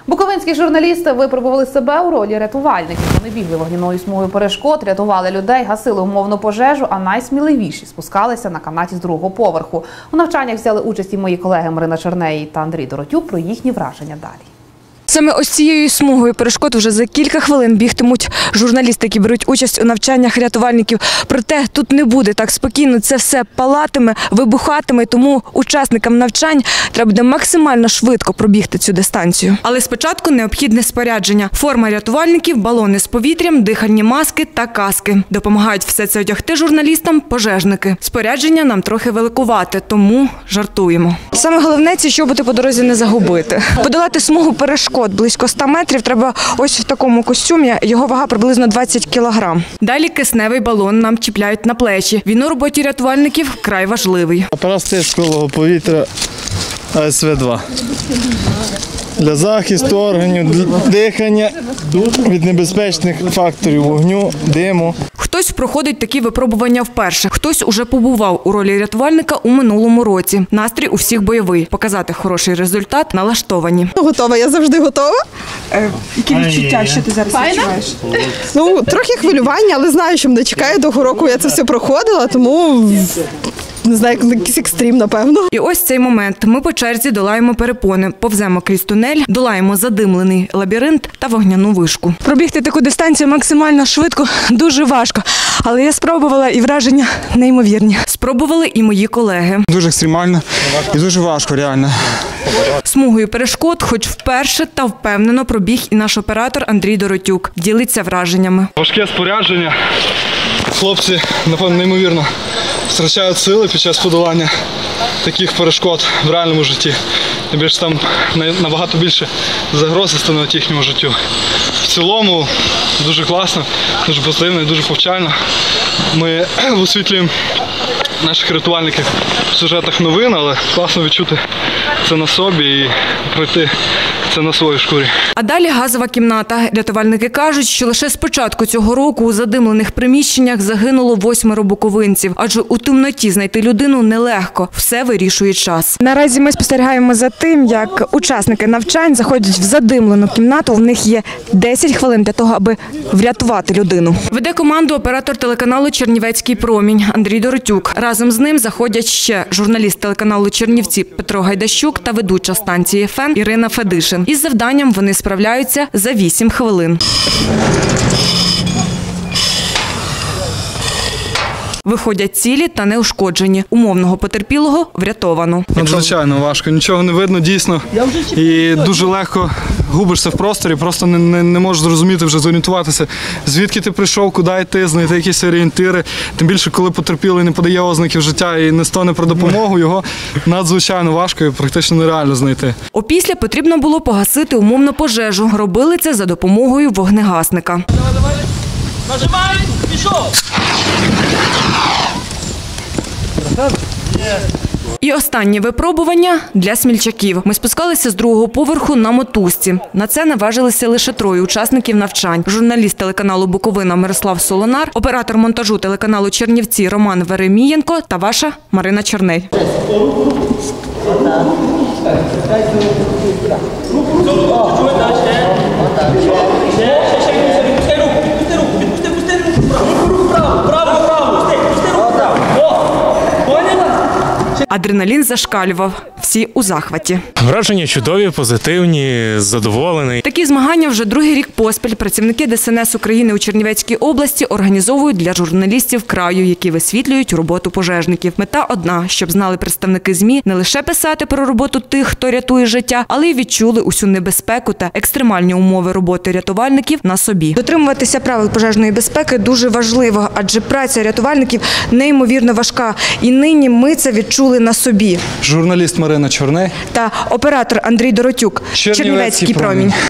Буковинські журналісти випробували себе у ролі рятувальників. Вони бігли вогняною смугою перешкод, рятували людей, гасили умовну пожежу, а найсміливіші спускалися на канаті з другого поверху. У навчаннях взяли участь і мої колеги Марина Черней та Андрій Доротюк. Про їхні враження далі. Саме ось цією смугою перешкод вже за кілька хвилин бігтимуть журналісти, які беруть участь у навчаннях рятувальників. Проте тут не буде так спокійно, це все палатиме, вибухатиме, тому учасникам навчань треба буде максимально швидко пробігти цю дистанцію. Але спочатку необхідне спорядження. Форма рятувальників, балони з повітрям, дихальні маски та каски. Допомагають все це одягти журналістам пожежники. Спорядження нам трохи великувате, тому жартуємо. Саме головне – ці чоботи по дорозі не загубити. Подолати смугу перешкод близько 100 метрів треба ось в такому костюмі. Його вага приблизно 20 кілограм. Далі кисневий балон нам чіпляють на плечі. Він у роботі рятувальників вкрай важливий. Апарат стискового повітря АСВ-2. Для захисту органів, дихання від небезпечних факторів вогню, диму. Хтось проходить такі випробування вперше, хтось уже побував у ролі рятувальника у минулому році. Настрій у всіх бойовий. Показати хороший результат налаштовані. Готова, я завжди готова. Які відчуття, що ти зараз відчуваєш? Трохи хвилювання, але знаю, що мене чекає. Того року я це все проходила, тому не знаю, якийсь екстрім, напевно. І ось цей момент. Ми по черзі долаємо перепони, повземо крізь тунель, долаємо задимлений лабіринт та вогняну вишку. Пробігти таку дистанцію максимально швидко дуже важко, але я спробувала і враження неймовірні. Спробували і мої колеги. Дуже екстремально і дуже важко, реально. Смугою перешкод, хоч вперше та впевнено пробіг і наш оператор Андрій Доротюк. Ділиться враженнями. Важке спорядження. Хлопці, напевно, неймовірно втрачають сили під час подолання таких перешкод в реальному житті. Тим більше там набагато більше загрози становить їхньому життю. В цілому дуже класно, дуже позитивно і дуже повчально. Ми висвітлюємо наших рятувальників в сюжетах новин, але класно відчути це на собі і пройти це на своїй шкурі. А далі газова кімната. Рятувальники кажуть, що лише з початку цього року у задимлених приміщеннях загинуло 8 буковинців. Адже у темноті знайти людину нелегко. Все вирішує час. Наразі ми спостерігаємо за тим, як учасники навчань заходять в задимлену кімнату. У них є 10 хвилин для того, аби врятувати людину. Веде команду оператор телеканалу «Чернівецький промінь» Андрій Доротюк. Разом з ним заходять ще журналіст телеканалу «Чернівці» Петро Гайдащук та ведуча станції «ФМ» Ірина Федишин. Із завданням вони справляються за 8 хвилин. Виходять цілі та неушкоджені. Умовного потерпілого врятовано. Надзвичайно важко, нічого не видно дійсно і дуже легко губишся в просторі, просто не можеш зрозуміти, вже зорієнтуватися, звідки ти прийшов, куди йти, знайти якісь орієнтири. Тим більше, коли потерпілий не подає ознаків життя і не стане про допомогу, його надзвичайно важко і практично нереально знайти. Опісля потрібно було погасити умовну пожежу. Робили це за допомогою вогнегасника. Нажимай, пішов! І останнє випробування для смільчаків. Ми спускалися з другого поверху на мотузці. На це наважилися лише 3 учасників навчань. Журналіст телеканалу «Буковина» Мирослав Солонар, оператор монтажу телеканалу «Чернівці» Роман Веремієнко та ваша Марина Черней. Адреналін зашкалював. Всі у захваті. Враження чудові, позитивні, задоволені. Такі змагання вже другий рік поспіль працівники ДСНС України у Чернівецькій області організовують для журналістів краю, які висвітлюють роботу пожежників. Мета одна – щоб знали представники ЗМІ не лише писати про роботу тих, хто рятує життя, але й відчули усю небезпеку та екстремальні умови роботи рятувальників на собі. Дотримуватися правил пожежної безпеки дуже важливо, адже праця рятувальників неймовірно важка. І нині ми це відчули на собі. Журналіст Марина Черней та оператор Андрій Доротюк. Чернівецький промінь.